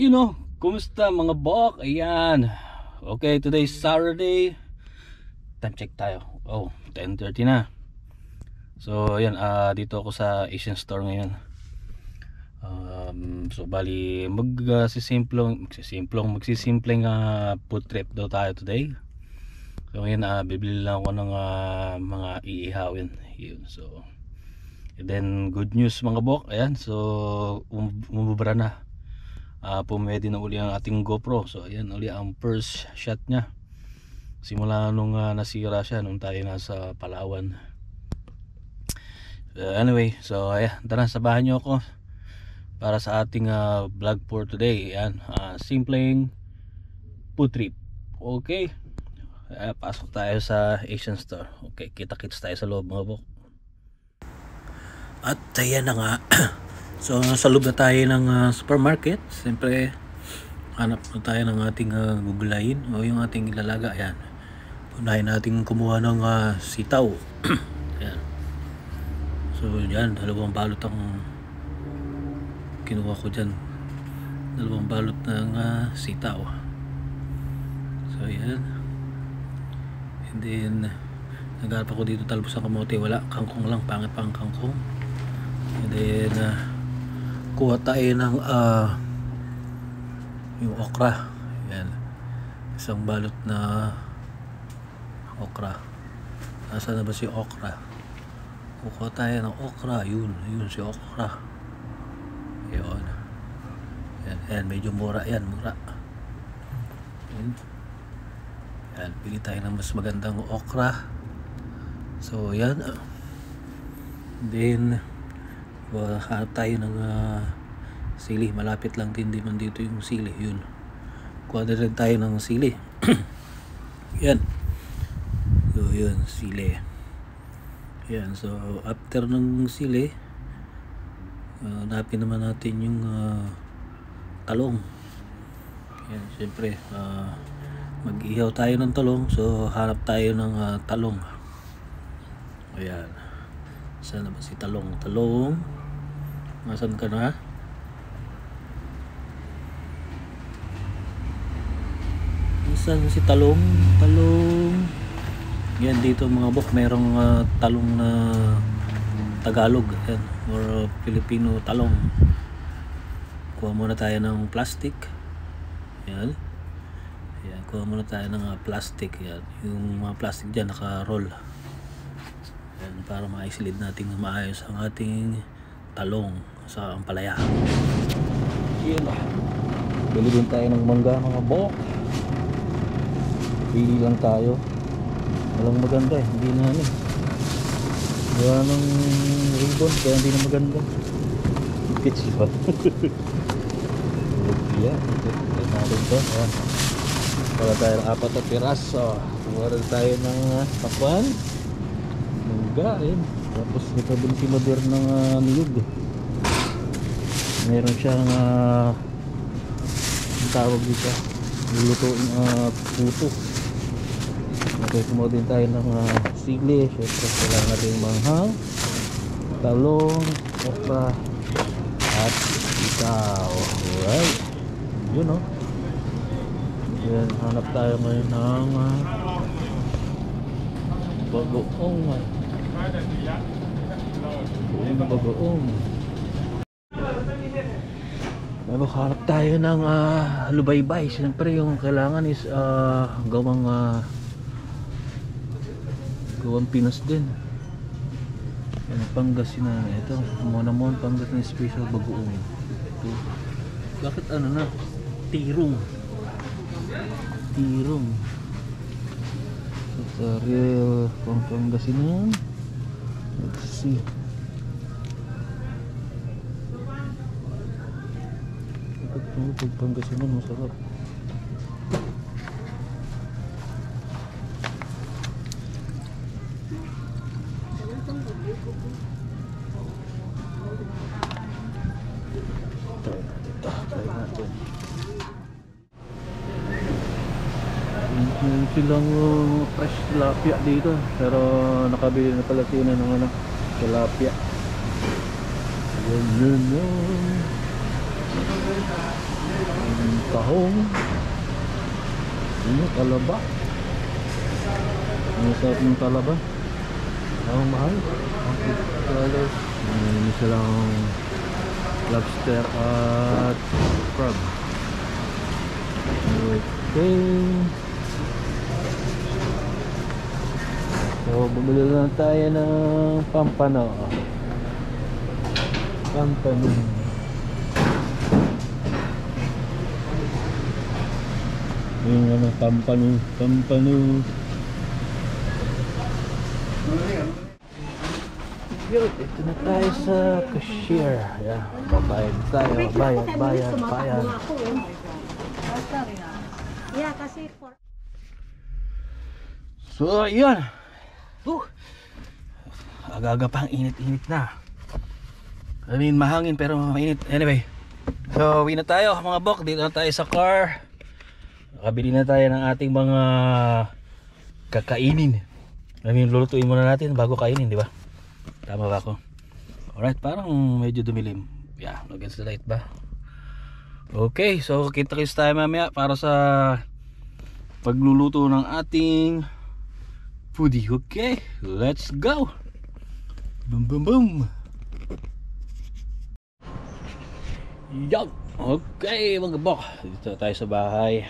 Kumusta mga bok? Ayan. Okay, today's Saturday. Time check tayo. 10:30 na. So, ayan, dito ako sa Asian Store ngayon. So bali magsisimpleng food trip daw tayo today. So ngayon bibili lang ako ng mga iihawin. Yun. So, and then good news mga bok. Ayan, so umubra na. Pumwede na uli ang ating GoPro. So ayan uli ang first shot nya simula nung nasira siya nung tayo nasa Palawan. Anyway, so ayan, tara sabahan nyo ako para sa ating vlog for today. Ayan, simpleng food trip. Okay, pasok tayo sa Asian Store. Okay, kita-kits tayo sa loob mga bok. At ayan na nga. So sa loob na tayo ng supermarket. Siyempre hanap na tayo ng ating gugulayin o yung ating ilalaga. Ayan, unahin natin kumuha ng sitaw. Ayan. So yan, dalawang balot ang kinuha ko dyan. Dalawang balot ng sitaw. So yan. And then naghanap ako dito talbos ng kamote. Wala, kangkong lang, pangit pang kangkong. And then kuha tayo ng yung okra. Yan, isang balot na okra. Nasaan na ba si okra? Kuha tayo ng okra. Yun si okra. Yun. Yan, medyo mura yan, mura. Yan, pili tayo ng mas magandang okra. So yan. Then hanap tayo ng sili. Malapit lang din man dito yung sili. Yun, kuha na rin tayo ng sili. Yan. So yun, sili. Yan, so after ng sili, hanapin naman natin yung talong. Yan, syempre mag-ihaw tayo ng talong. So hanap tayo ng talong. Ayan, saan na ba si talong? Nasaan ka na? Nasaan si talong? Yan, dito mga bok, merong talong na Tagalog. Yan, or Filipino talong. Kuha muna tayo ng plastic. Yan, kuha muna tayo ng plastic. Yan, yung mga plastic dyan naka-roll. Yan, para ma-isolate natin maayos ang ating talong sa ampalaya. Yan, bili din tayo ng mangga mga bok. Pili lang tayo. Walang maganda hindi na wala nang ribbon kaya hindi na maganda. Pitch ba? Yan, ito natin to. Wala tayo ng 4 na piraso. Wala tayo ng pakwan. Mangga yun. Tapos ito din si Mader ng niyog. Meron siyang ang tawag dito, lulutuin puto. Okay, kumuha din tayo ng sili. Siyempre kailangan rin manghang, talong, okra at sitaw. Alright, yun yan, hanap tayo ngayon ng bagoong. Bagoong. Hanap tayo ng lubaybay. Siyempre yung kailangan is gawang Pinas din. Yan, Pangasinan. Ito, muna Pangasinan special bagoong. Ito. Bakit na? Tirong. So, real Pangasinan. Let's see. Pag Pangasinan masarap. Try natin. Silang fresh tilapia dito, pero nakabili na pala sila ng tilapia. Yun. Tahong. Talaba. Ang sarap ng talaba. Ang mahal. $150. May silang lobster at crab. Okay. So, bumili lang tayo ng pampano. Pampano. Yung ano, pampano. Yun, ito na tayo sa cashier. Ayan, babayad tayo. Bayad. Yeah, kasi for... So, yun. Aga-aga pang init-init na. I mean, mahangin pero mainit. Anyway. So, uwi na tayo mga bok. Dito na tayo sa car. Nakabili na tayo ng ating mga kakainin. I mean, lulutuin muna natin bago kainin, di ba? Tama ba ako? Alright, parang medyo dumilim. Yeah, against the light ba? Okay, so kita-kits tayo mamaya para sa pagluluto ng ating foodie. Okay, let's go! Boom boom boom! Yan! Okay mga bok, dito tayo sa bahay.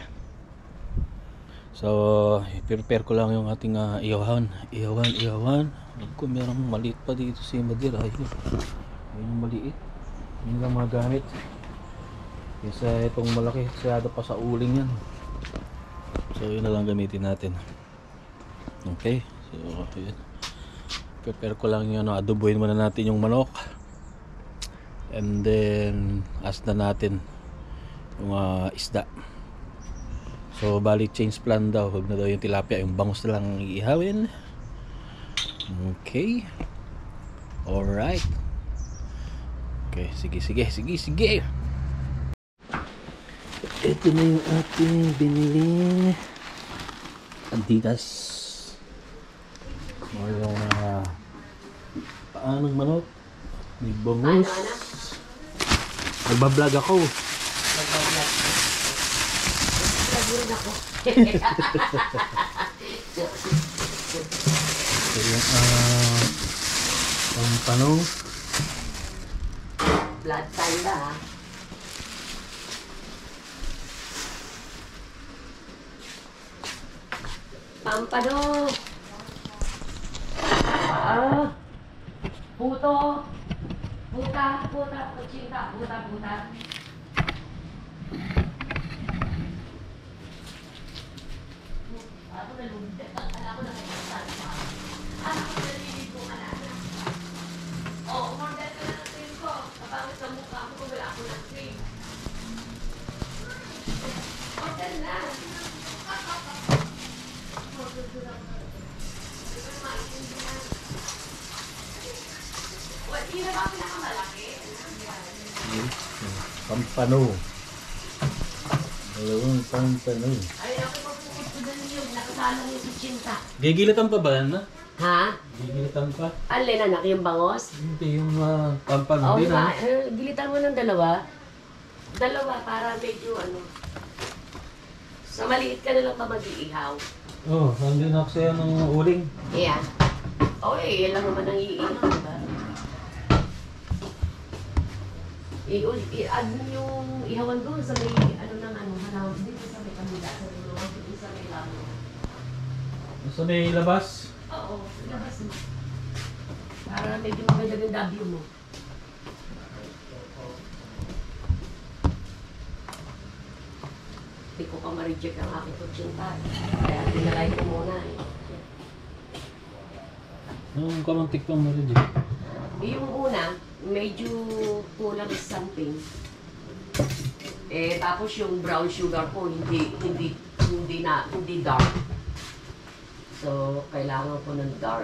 So, i-prepare ko lang yung ating ihawan. Kung merong maliit pa dito si Madir. Ayun yung maliit. Yun lang mga gamit. Kasi itong malaki, siyado pa sa uling yan. So, yun na lang gamitin natin. Okay, so yun. Prepare ko lang yun. Adobohin muna natin yung manok. And then, asda natin yung isda. So, bali change plan daw. Huwag na daw yung tilapia, yung bangus na lang iihawin. Okay. Alright. Okay, sige. Ito na yung ating biniling antitas. Mayroong paanong manok. May bangus. Nagbablog ako. So yung pampano. Blood tanda ha. Pampano. Puto. Puta. Kuchinta. Puta. Ako nalundag. Ako nakikita. Ako nalilid ko ka na. Umorder ka na ng cream ko. Kapangit sa mukha ko kung wala ako ng cream. Order na. Hindi na ba pinakamalaki? Pampano. Dalawang pampano. Ay, ako mapukod ko na niyo. Nakasalang yung kuchinta. Gigilitan pa ba yan na? Ha? Gigilitan pa? Alin anak, yung bangos? Hindi, yung pampano. Hindi diba? na. Gilitan mo ng dalawa. Dalawa para medyo sa maliit ka na lang pa mag-iihaw. Hindi na ako sa'yo ng uling. Yeah. Yan lang naman ang iihaw, diba? I-add mo yung ihawan doon sa may, hanaw, dito sa may kamila, sa dulo, dito sa may lamo. Sa may labas? Oo, sa labas mo. Para medyo maganda yung W mo. Hindi ko pa ma-reject ang aking kutsinta. Kaya tinalay ko muna eh. Anong kamantik pang ma-reject? Yung una, medyo kulang something. Tapos yung brown sugar ko hindi dark. So kailangan ko ng dark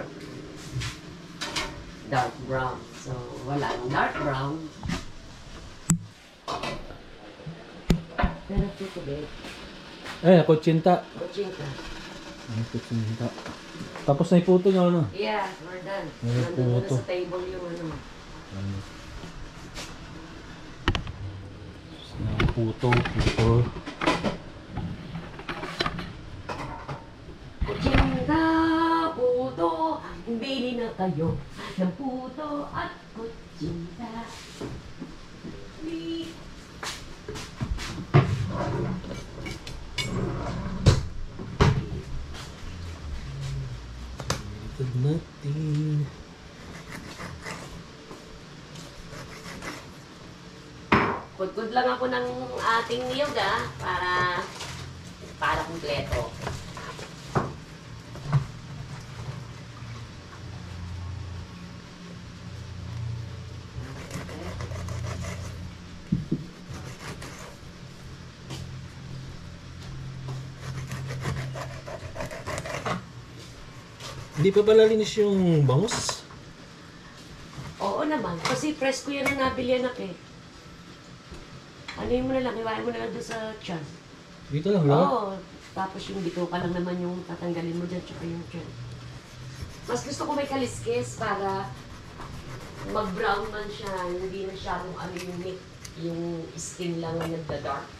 brown. So wala ng dark brown. Pero tutubig. Kutsinta. Kutsinta. Kutsinta. Tapos na iputo nyo, ano? Yeah, we're done. Ay, Nandun puto. na sa table yung puto. Kutsinta, puto, bili na kayo ng puto at kutsinta. Likod natin. Kudkod lang ako ng ating niyog para kumpleto. Hindi pa pala linis yung bangus? Oo naman, kasi fresh ko yan ang nabili anak eh. Ano mo na lang, iwain mo na lang doon sa tiyan. Dito lang lang? Oo, tapos yung bituka lang naman yung tatanggalin mo dyan, tsaka yung tiyan. Mas gusto ko may kaliskis para mag-brown man siya, hindi masyadong aluminate yung skin lang na nagda-dark.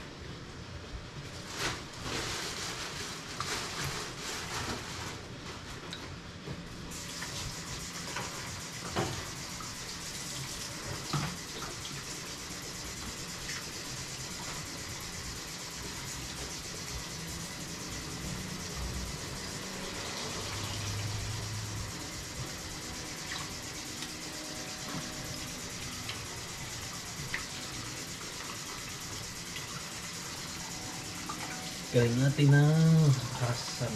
Galing natin ng hasang.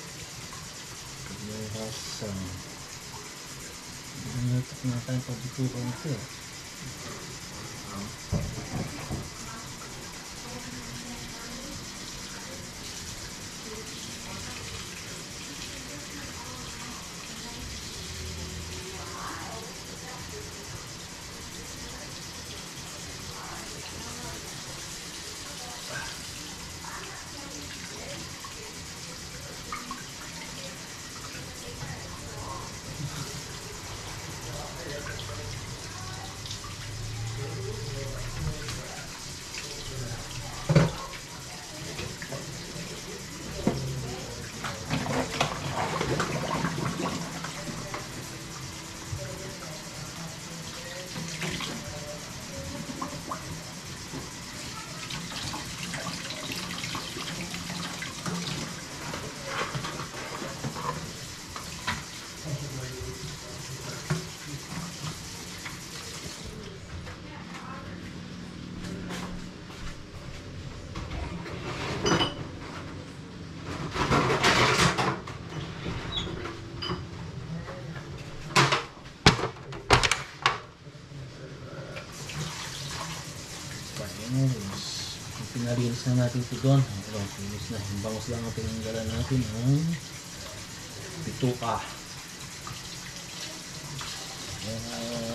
Yung hasang. Natak na tayo pabitukan ito. Pinalinis na natin ito doon. Finish na. Yung bangus lang ang tinanggalan natin ang bituka. Ayan.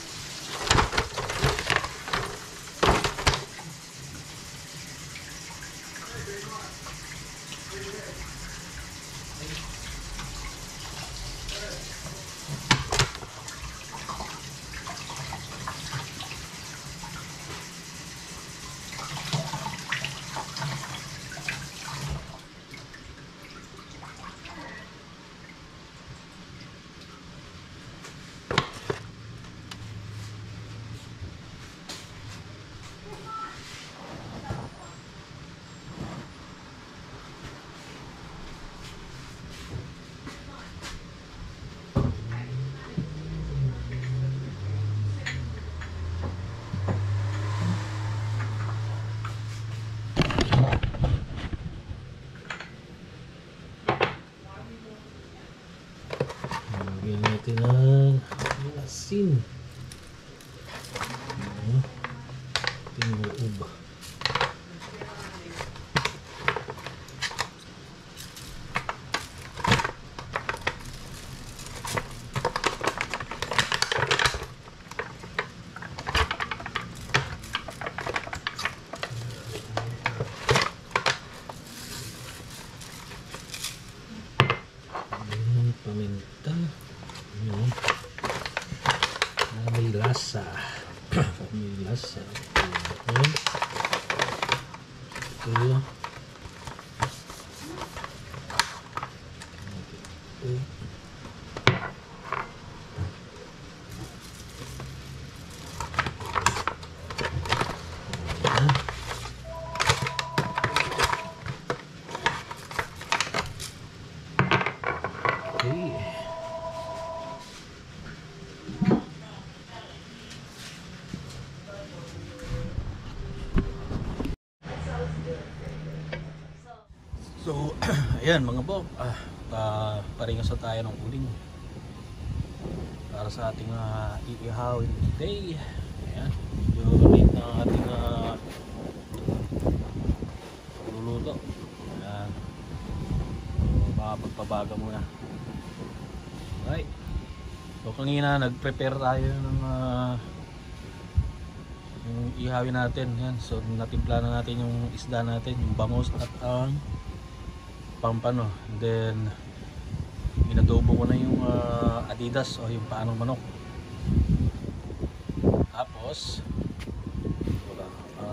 Lagyan natin ng asin. Tinuub. Paminta. Yun. May lasa. May lasa. Yun. Ito. So, ayan mga bok, paringas na tayo ng uling para sa ating iihawin today. Ayan, medyo late na ang ating luluto. Ayan, so, baka pagpabaga muna. Alright, so kanina nag-prepare tayo ng yung ihawin natin. Ayan, so natimpla na natin yung isda natin, yung bangus at ang pampano. And then inadobo ko na yung adidas o yung paanong manok. Tapos wala,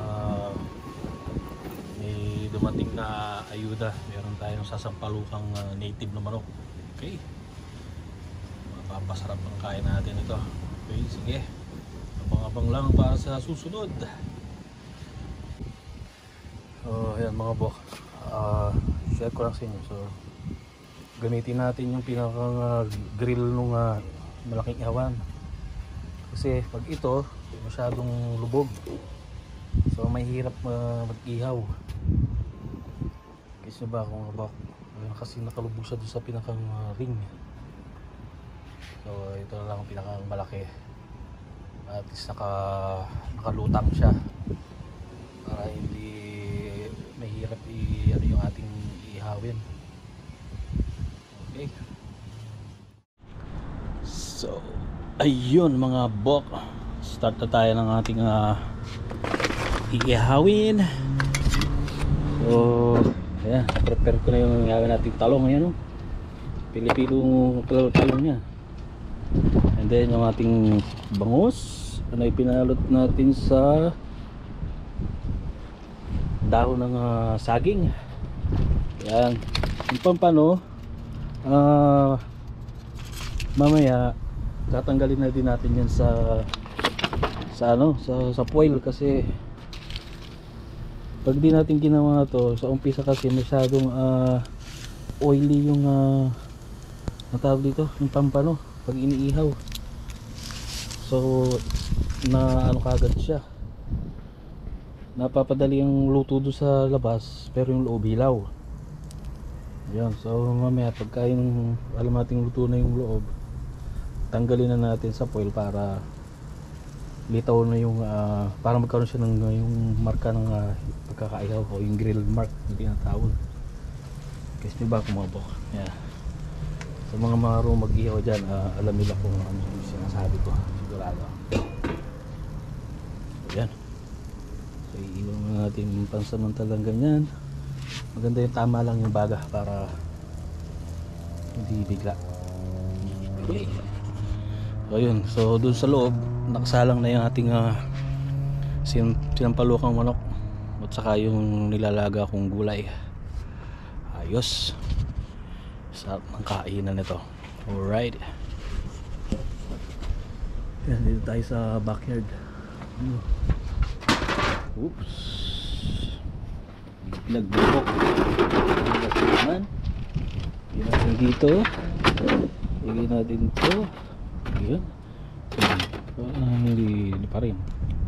may dumating na ayuda. Meron tayong sasampalukang native na manok. Okay, mapapasarap ang kain natin ito. Okay, sige, abang-abang lang para sa susunod. So ayan mga bok, share ko lang sa inyo. So gamitin natin yung pinakang grill nung malaking ihawan, kasi pag ito masyadong lubog, so may hirap mag-ihaw. Kasi ba kung kasi nakalubog siya doon sa pinakang ring. So ito na lang ang pinakang malaki, at least nakalutang siya para hindi mahirap ano yung ating ihawin. Okay, so ayun mga bok, start na tayo ng ating iihawin. So ayan, prepare ko na yung ihawin nating talong. Ayan o, Pilipino talong niya. And then yung ating bangus na ipinalot natin sa dahon ng saging. Yan, yung pampano, mamaya tatanggalin na din natin yan sa foil, kasi pag di natin ginawa to sa umpisa, kasi masyadong oily yung natawag dito, yung pampano pag iniihaw. So na ano kagad siya, napapadali ang luto doon sa labas, pero yung loob hilaw. Yan, so mamaya pagka yung alam nating luto na yung loob, tanggalin na natin sa foil para litaw na yung para magkaroon siya ng yung marka ng pagkakaihaw, o yung grill mark na tinatawag. Kasi nyo ba kumabok? Yeah. So mga marunong mag-ihaw dyan, alam nila kung ano yung sinasabi ko, sigurado. So yan, so iiwan natin yung pansamantalang ganyan. Maganda yung tama lang yung baga para hindi bigla. Okay, so yun, so dun sa loob nakasalang na yung ating sinampalukang manok at saka yung nilalaga kong gulay. Ayos, sarap ng kainan nito. Alright, yan, dito tayo sa backyard. Oops, nagbubok naman. Lagyan natin dito, lagyan natin ito. Ayan, hindi pa rin.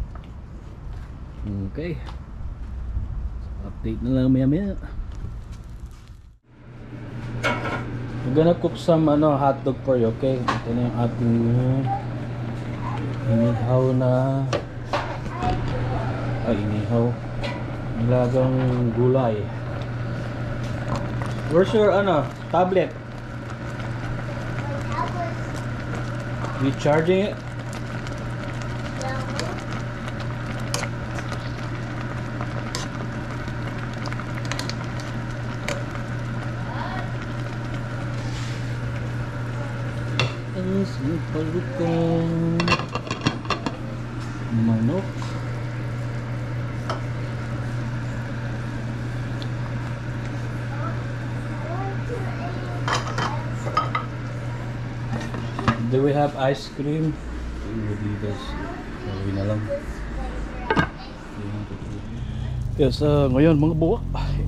Okay, update na lang maya maya. We're gonna cook some hotdog for you. Okay, ito na yung ating inihaw na nilagang gulay. Where's your tablet? You charging it? Palukong manok. Do we have ice cream? Adidas. Gawin na lang. Yes, ngayon mga buwak,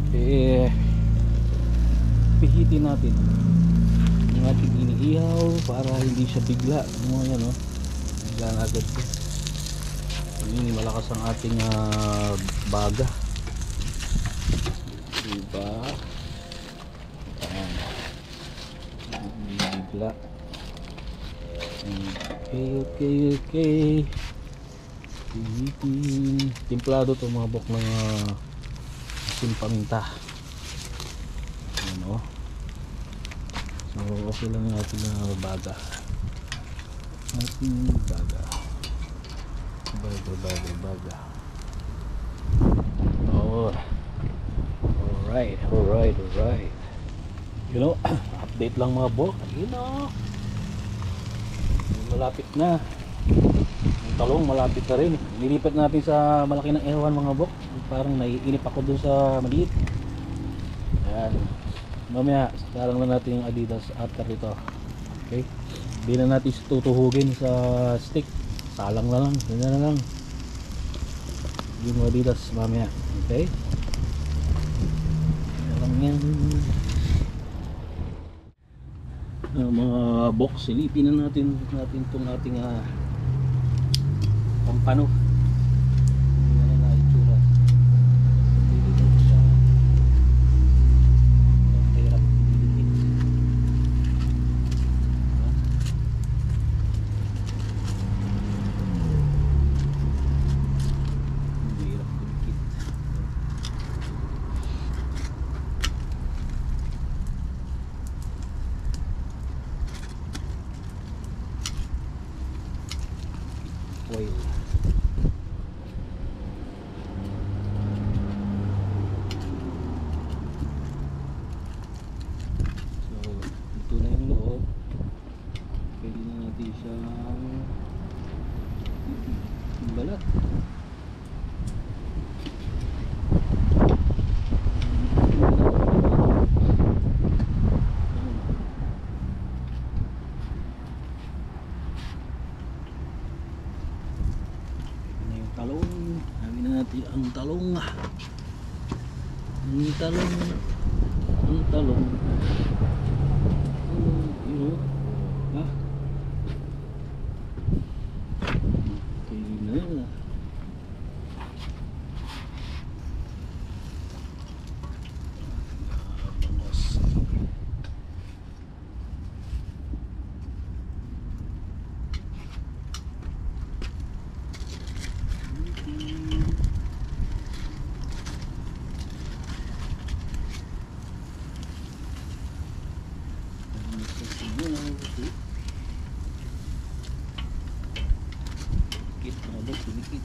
pihitin natin yung ating iniihaw para hindi siya bigla. Yan, oh. Bigla na agad siya. Hindi malakas ang ating baga. Diba? Hindi bigla. Okay. Timplado to mga bok ng asin paminta. Ano? So okay lang yung ating baga. Baga. Oh. Alright. You know, update lang mga bok. Malapit na. Ang talong malapit na rin. Nilipat natin sa malaki ng ewan mga bok. Parang naiinip ako dun sa maliit. Ayan. Mamaya sarang na natin yung Adidas after dito. Okay. Hindi na natin tutuhugin sa stick. Salang na lang. Ganyan na lang. Yung Adidas mamaya. Okay. Salang yan. Mga bok, silipin na natin itong ating pampano. Hindi na itsura. Hirap dikit. Oil. So, ito na yung loob. Pwede na natin siyang balat. Ang talong yun, ha? Okay na. Dikit.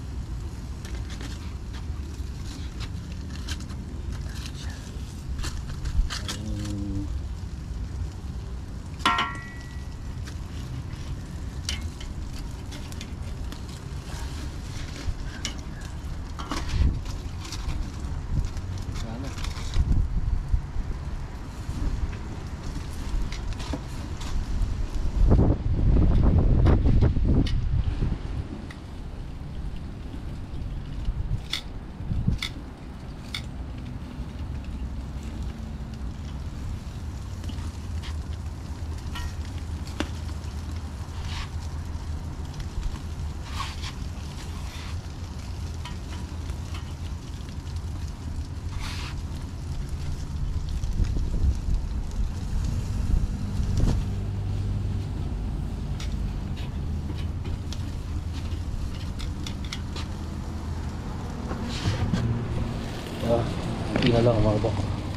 Hindi na lang mga bok.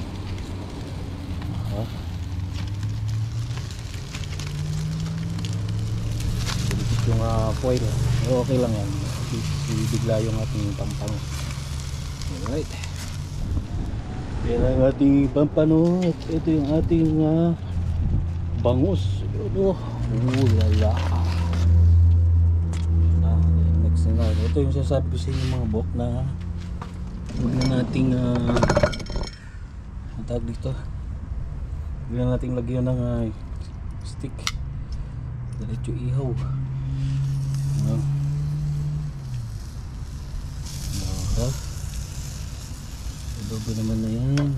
Dikit yung foil. Okay lang yan. Bigla yung ating pampano. Alright. Yan ang ating pampano. At ito yung ating bangus. Lala. Next na. Ito yung sasabi ko sa inyo mga bok na huwag na nating ang tawag dito, huwag na nating lagyan ng stick Diretso ihaw. Ano? Ha? Adobo naman na yan.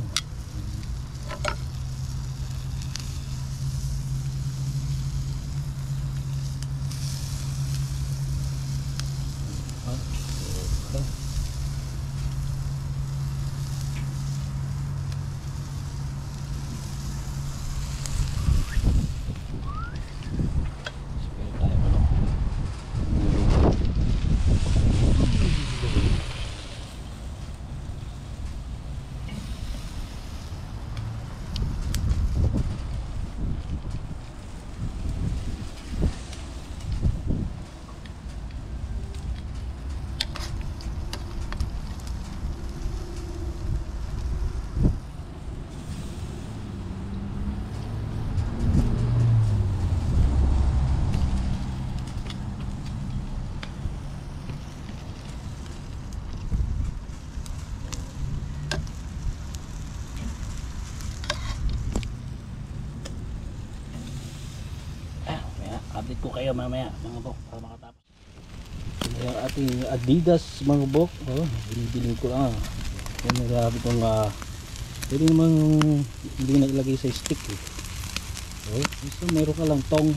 Update ko kayo mamaya mga bok para makatapos. Yung ating Adidas mga bok, binibiling ko lang. Yan, grabe itong pwede naman hindi na ilagay sa stick eh. So meron ka lang tong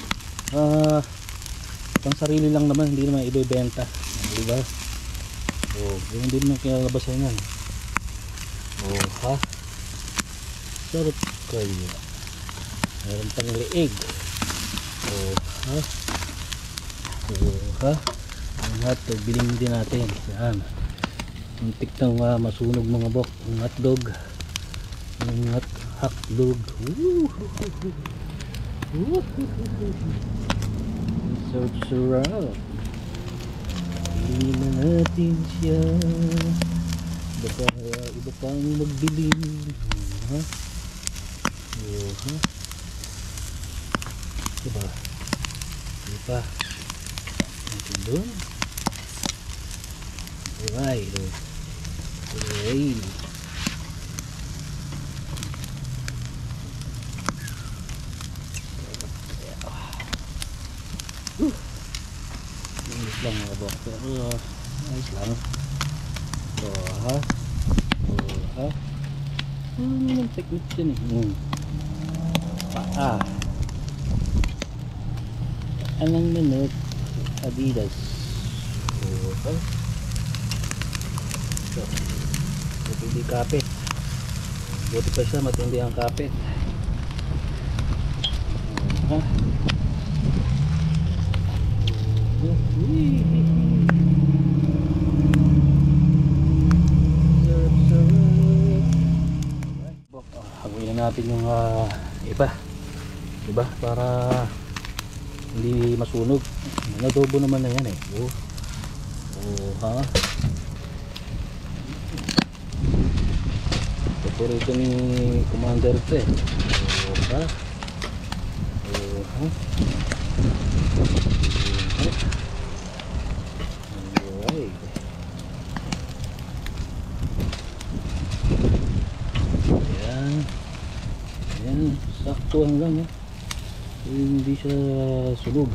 pang sarili lang naman, hindi naman ibebenta, diba? Hindi naman kinalabasan yan. Sarap kaya. Meron pang leeg. Ang hotdog, bilhin din natin. Yan. Muntik nang masunog mga bok. Ang hotdog. Ang hotdog. Sarap. Bilhin na natin siya. Iba pang magbili. Diba? Diba? Natin doon. Alright. Alright. Ayos lang mga bok. Pero ayos lang. Ano naman technique dyan eh. Anong minute Adidas. Matindi kapit. Buti pa siya, matindi ang kapit. Haguin na natin yung iba, diba, para hindi masunog. Adobo naman na yan eh. Paborito ni Commander ito eh. Alright. Ayan, saktuhan lang eh. Hindi siya sunog.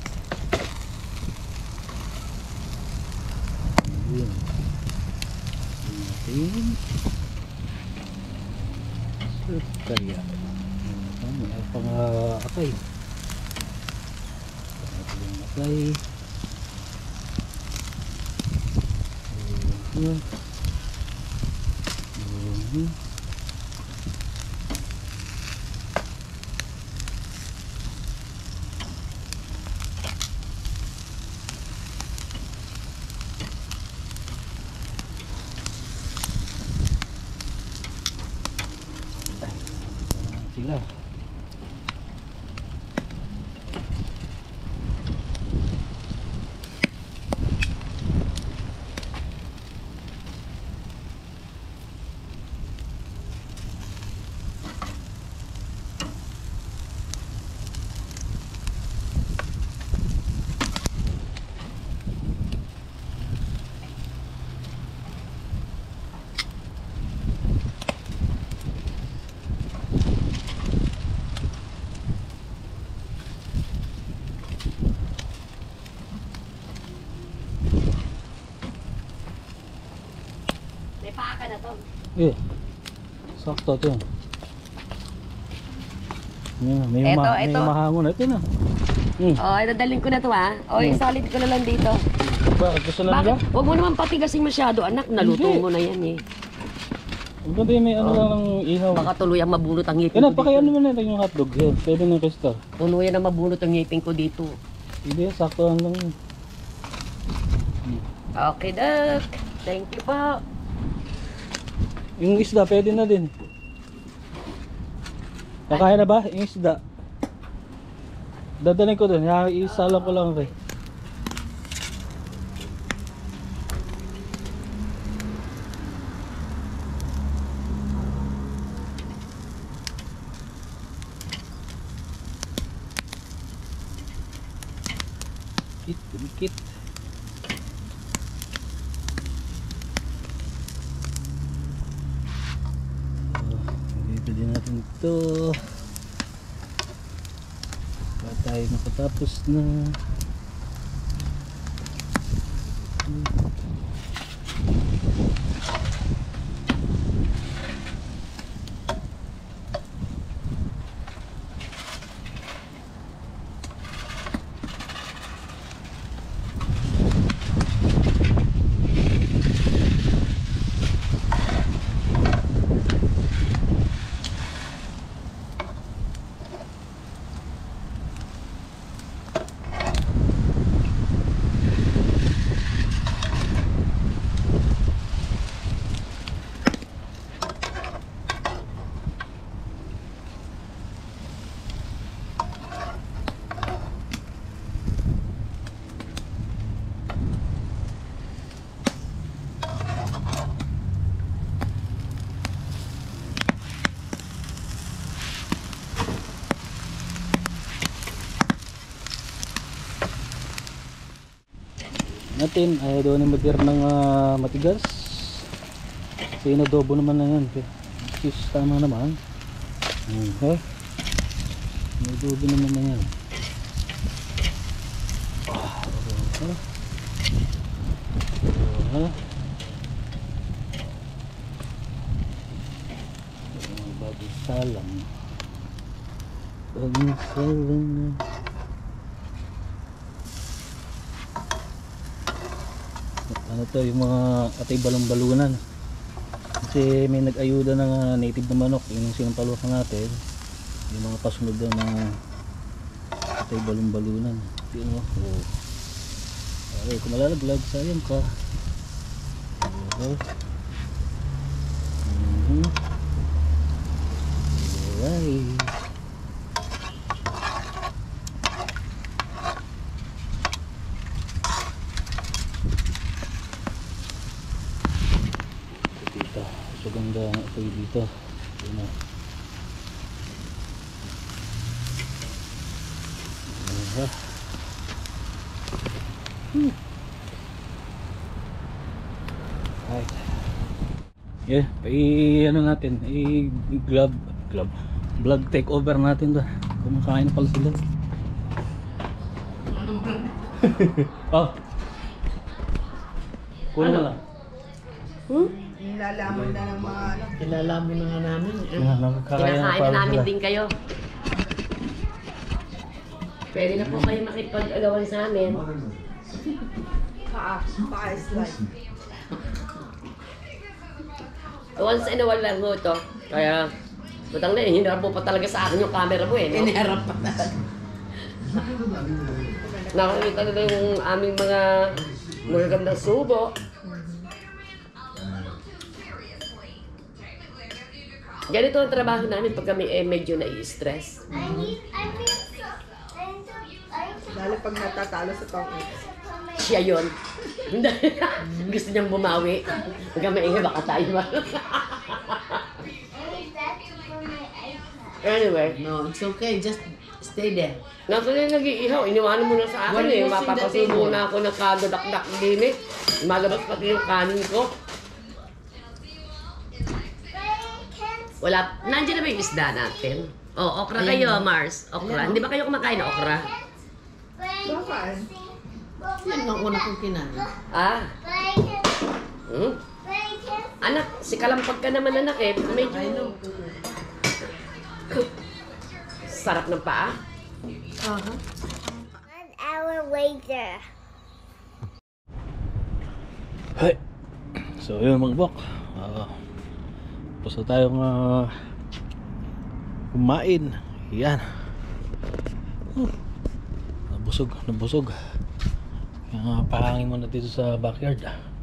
Ayan. Kaya may pang akay. Sila. na to. Eh, sakto ito. May Ito. mahangon. Ito na. Oh, dadalhin ko na to ha. O, isalid ko na lang dito. Bakit? Gusto lang ba? Bakit? Huwag mo naman patigasin masyado, anak. Naluto Hindi. mo na yan eh. Huwag na may ano lang ng ihaw. Baka tuluyang mabunot ang ngipin Yan ko na, pakiano dito. mo na yung hotdog. Yan, pwede na Crystal. Tuluyan na mabunot ang ngipin ko dito. Hindi, sakto lang. Okay, Doc. Thank you po. Yung isda, pwede na din. Nakaya na ba? Yung isda. Dadalhin ko dun. Isalang ko lang rin. Dikit. Dito din natin ito. Para tayo nakatapos na. Natin ay doon yung madir ng matigas kasi inadobo naman na yan sis tama naman okay inadobo naman na yan bagong salang ano to yung mga atay balong-balunan kasi may nag-ayuda ng native na manok yung sinampalukan natin yung mga pasunod na mga atay balong-balunan yun o okay, kung malalaglag sayang ka okay. Alright. So ganda nga ito dito. Yun na. Right. Yeah, ano natin, vlog take over natin ba. Kumakain na pala sila. Oh. Kuno na lang. Nilalaman na ng mga ano. Kilalaman na nga namin. Kinakain na namin din kayo. Pwede na po kayo makipag-agawan sa amin. Pa-slice. Once in a while lang mo ito. Kaya, butang na hinarap mo pa talaga sa akin yung camera mo eh. No? Hiniharap pa talaga. Nakakita nila yung aming mga magagandang subo. Ganito ang trabaho namin pag kami medyo nai-stress. Lalo pag natatalo sa tong Siya yun. Gusto niyang bumawi. Huwag kang maingay, baka tayo ba? Anyway. No, it's okay. Just stay there. Nasa na nag-iihaw, iniwanan mo na sa akin eh. Mapapasubo na ako ng kadadakdak din eh. Malabas pati yung kanin ko. Wala, nandiyan na ba yung isda natin? Oh, okra kayo, Mars. Okra. Hindi ba kayo kumakain ng okra? Bakit? Yan ang una kong kinain. Ah? Hmm? Ano Anak, si kalampag ka naman anak eh. Medyo... Sarap ng paa. 1 hour later. Hey. So yun mga bok. Tapos na tayong kumain. Yan. Nabusog. Kaya pahangin muna dito sa backyard.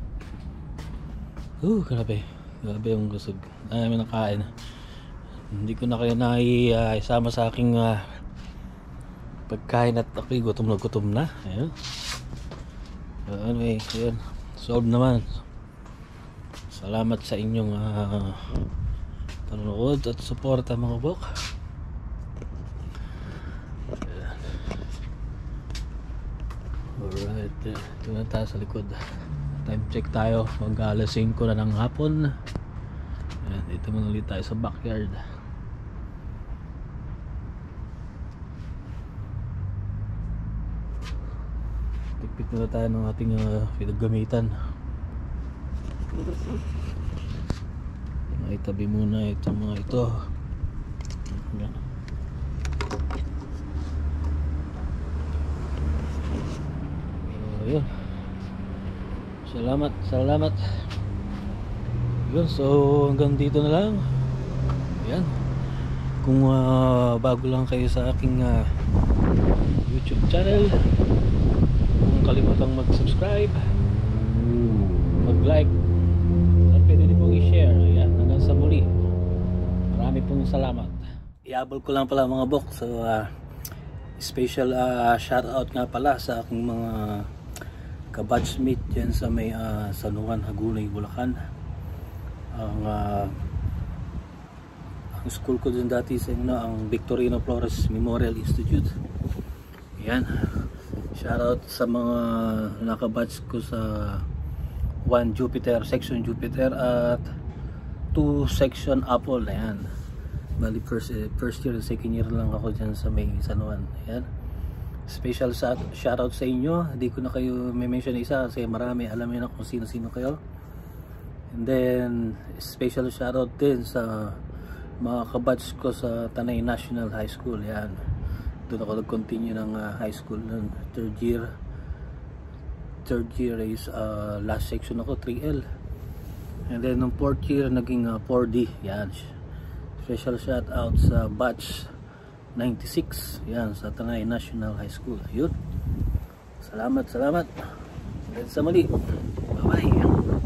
Grabe yung busog. Ay, may nakain. Hindi ko na kayo isama sa aking pagkain at ako'y gutom na. Ayun. Anyway, yun. Solve naman. Salamat sa inyong panonood at suporta mga bok. Alright, ito na tayo sa likod. Time check tayo. Mag-alas 5 na ng hapon. Ayan, dito muna ulit tayo sa backyard. Tikpik na tayo ng ating pinaggamitan. Itabi muna itong mga ito. Ayan. Yun. Salamat. Yun, so hanggang dito na lang. Ayan. Kung bago lang kayo sa aking YouTube channel, huwag kalimutang mag-subscribe, mag-like, at pwede din pong i-share. Ayan, hanggang sa muli. Marami pong salamat. Iabol ko lang pala mga bok. So special shoutout nga pala sa aking mga kabatchmate dyan sa may Sanuan, Hagonoy, Bulacan. Ang school ko dyan dati sa ang Victorino Flores Memorial Institute. Yan, shoutout sa mga nakabatch ko sa 1 Jupiter, section Jupiter at 2 section Apple. Ayan, bali first year and second year lang ako dyan sa may Sanuan. Ayan, special shoutout sa inyo. Hindi ko na kayo may mention isa kasi marami, alam niyo na kung sino-sino kayo. And then special shoutout din sa mga kabatch ko sa Tanay National High School. Yan, doon ako nag-continue ng high school ng third year is last section ako, 3L. And then nung fourth year naging 4D. Yan, special shoutout sa batch 96. Yan, sa Tanay National High School. Ayun, salamat. Hanggang sa muli. Bye bye.